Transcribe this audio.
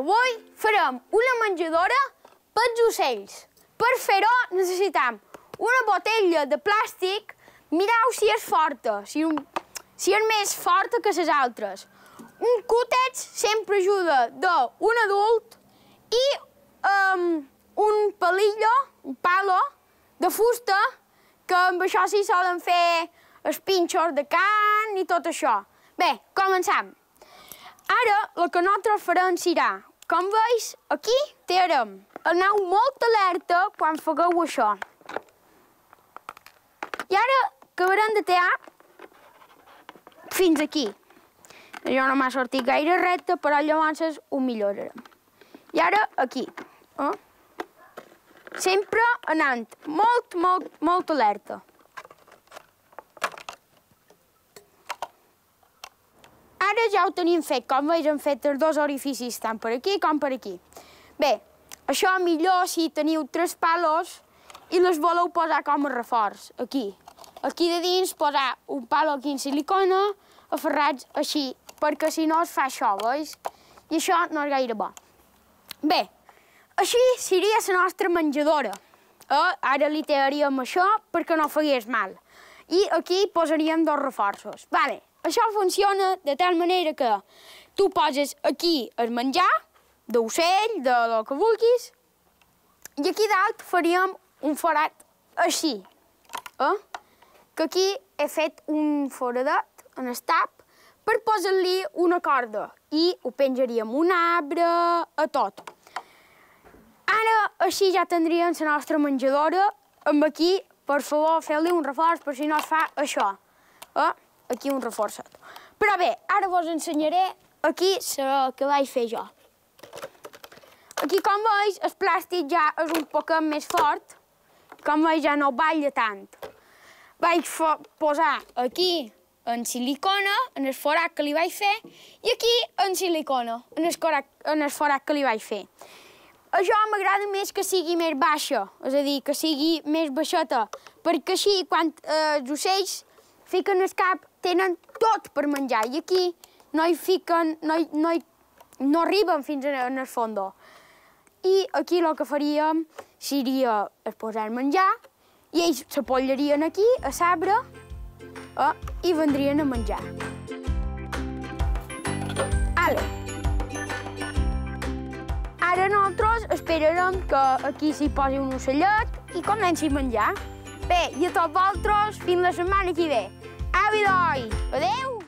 Avui farem una menjadora pels ocells. Per fer-ho necessitem una botella de plàstic. Mireu si és forta, si és més forta que les altres. Un cútex sempre ajuda d'un adult i un palillo, un palo de fusta, que amb això s'hi solen fer els pinxos de carn i tot això. Bé, comencem. Ara, el que nosaltres farem serà, com veus, aquí tindrem. Aneu molt alerta quan fagueu això. I ara acabarem de tallar fins aquí. Jo no m'ha sortit gaire recte, però llavors ho millorarem. I ara aquí. Sempre anant molt alerta. Ara ja ho tenim fet, com veus hem fet els dos orificis, tant per aquí com per aquí. Bé, això millor si teniu 3 palos i les voleu posar com a reforç, aquí. Aquí de dins posar un palo aquí en silicona, aferrats així, perquè si no es fa això, veus? I això no és gaire bo. Bé, així seria la nostra menjadora. Ara li tallaríem això perquè no fagués mal. I aquí posaríem 2 reforços. Vale. Això funciona de tal manera que tu poses aquí el menjar, d'ocell, de lo que vulguis, i aquí dalt faríem un forat així. Que aquí he fet un foradet en el tap per posar-li una corda i ho penjaríem un arbre a tot. Ara així ja tindríem la nostra menjadora. Amb aquí, per favor, feu-li un reforç per si no es fa això. Aquí un reforçat. Però bé, ara vos ensenyaré aquí el que vaig fer jo. Aquí, com veus, el plàstic ja és un poc més fort. Com veus, ja no balla tant. Vaig posar aquí en silicona, en el forat que li vaig fer, i aquí en silicona, en el forat que li vaig fer. Això m'agrada més que sigui més baixa, és a dir, que sigui més baixeta, perquè així, quan els ocells fiquen el cap, tenen tot per menjar, i aquí no hi fiquen, no arriben fins al fons. I aquí el que faríem seria posar el menjar, i ells s'apollarien aquí, a l'arbre, i vendrien a menjar. Ara nosaltres esperarem que aquí s'hi posi un ocellet i comenci a menjar. Bé, i a tots vosaltres, fins la setmana que ve. Au, idoi! Adéu!